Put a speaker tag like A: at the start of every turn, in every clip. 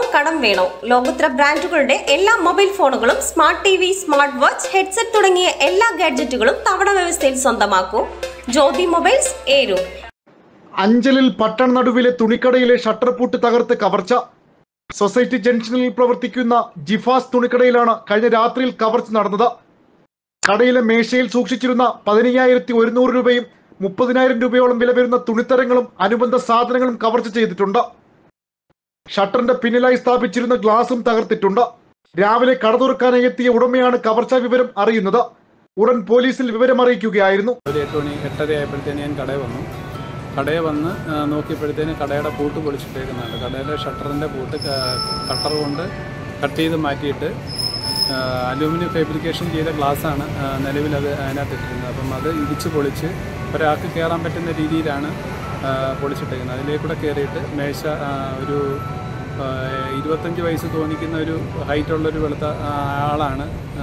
A: കടം വേണോ? ലോകോത്തര ബ്രാൻഡുകളുടെ എല്ലാ മൊബൈൽ ഫോണുകളും smart TV, smart watch, headset തുടങ്ങിയ എല്ലാ ഗാഡ്ജറ്റുകളും തവണ വ്യവസ്ഥയിൽ സ്വന്തമാക്കൂ. ജ്യോതി മൊബൈൽസ്, ഏരൂർ.
B: അഞ്ചലിൽ പട്ടണ നടുവിലെ തുണിക്കടയിലെ ഷട്ടർ പൂട്ട് തകർത്ത് കവർച്ച. സൊസൈറ്റി ജംഗ്ഷനിൽ പ്രവർത്തിക്കുന്ന ജിഫാസ് തുണിക്കടയിലാണ് കഴിഞ്ഞ രാത്രിയിൽ കവർച്ച നടന്നത്. കടയിലെ മേശയിൽ സൂക്ഷിച്ചിരുന്ന 15,100 രൂപയും 30,000 രൂപയോളം വില വരുന്ന തുണിത്തരങ്ങളും അനുബന്ധ സാധനങ്ങളും കവർച്ച ചെയ്തിട്ടുണ്ട്. ഷട്ടറിന്റെ പിന്നിലായി സ്ഥാപിച്ചിരുന്ന ഗ്ലാസും തകർത്തിട്ടുണ്ട്. രാവിലെ കട തുറക്കാനായി എത്തിയ ഉടമയാണ് കവർച്ചാ വിവരം അറിയുന്നത്. ഉടൻ പോലീസിൽ വിവരം അറിയിക്കുകയായിരുന്നു.
C: 8:30 ആയപ്പോഴത്തേന് ഞാൻ കടയിൽ വന്ന് നോക്കിയപ്പോഴത്തേന് കടയുടെ പൂട്ട് പൊളിച്ചിട്ടേക്കുന്നുണ്ട്. കടയിലെ ഷട്ടറിൻ്റെ പൂട്ട് കട്ടർ കൊണ്ട് കട്ട് ചെയ്ത് മാറ്റിയിട്ട് അലൂമിനിയം ഫാബ്രിക്കേഷൻ ചെയ്ത ഗ്ലാസ്സാണ് നിലവിൽ അതിനകത്ത് ഇട്ടിരുന്നത്. അപ്പം അത് ഇടിച്ച് പൊളിച്ച് ഒരാൾക്ക് കയറാൻ പറ്റുന്ന രീതിയിലാണ് പൊളിച്ചിട്ടേക്കുന്നത്. അതിലേക്കൂടെ കയറിയിട്ട് മേശ ഒരു 25 വയസ്സ് തോന്നിക്കുന്ന ഒരു ഹൈറ്റുള്ളൊരു വെളുത്ത ആളാണ്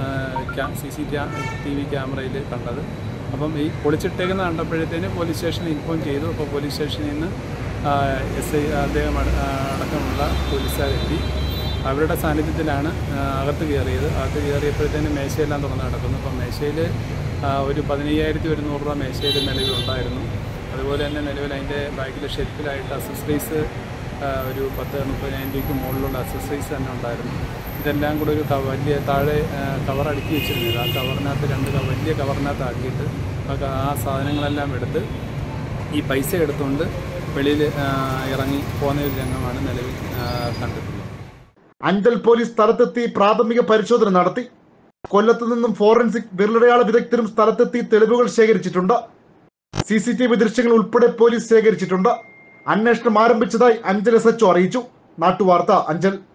C: CCTV ക്യാമറയിൽ കണ്ടത്. അപ്പം ഈ പൊളിച്ചിട്ടേക്കുന്ന കണ്ടപ്പോഴത്തേന് പോലീസ് സ്റ്റേഷനിൽ ഇൻഫോം ചെയ്തു. അപ്പോൾ പോലീസ് സ്റ്റേഷനിൽ നിന്ന് SI അദ്ദേഹം അടക്കമുള്ള പോലീസുകാരെത്തി. അവരുടെ സാന്നിധ്യത്തിലാണ് അകത്ത് കയറിയത്. അകത്ത് കയറിയപ്പോഴത്തേന് മേശയെല്ലാം തുറന്ന് കിടക്കുന്നു. അപ്പം മേശയിൽ ഒരു 15,100 രൂപ മേശയിൽ നിലവിലുണ്ടായിരുന്നു. അതുപോലെ തന്നെ നിലവിൽ അതിൻ്റെ ബാക്കിലെ ഷെൽഫിലായിട്ട് അക്സസറീസ് ഒരു 10-30,000 രൂപയ്ക്ക് മുകളിലുള്ള അക്സസറീസ് തന്നെ ഉണ്ടായിരുന്നു. ഇതെല്ലാം കൂടെ ഒരു വലിയ താഴെ കവർ അടുക്കി വെച്ചിരുന്നത്. ആ കവറിനകത്ത് വലിയ കവറിനകത്ത് ആക്കിയിട്ട് ആ സാധനങ്ങളെല്ലാം എടുത്ത് ഈ പൈസ എടുത്തുകൊണ്ട് വെളിയിൽ ഇറങ്ങി പോകുന്ന ഒരു രംഗമാണ് നിലവിൽ കണ്ടിട്ടുള്ളത്.
B: അഞ്ചൽ പോലീസ് സ്ഥലത്തെത്തി പ്രാഥമിക പരിശോധന നടത്തി. കൊല്ലത്ത് നിന്നും ഫോറൻസിക് വിരലടയാള വിദഗ്ധരും സ്ഥലത്തെത്തി തെളിവുകൾ ശേഖരിച്ചിട്ടുണ്ട്. CCTV ദൃശ്യങ്ങൾ ഉൾപ്പെടെ പോലീസ് ശേഖരിച്ചിട്ടുണ്ട്. അന്വേഷണം ആരംഭിച്ചതായി അഞ്ചൽ SHO അറിയിച്ചു. നാട്ടുവാർത്ത, അഞ്ചൽ.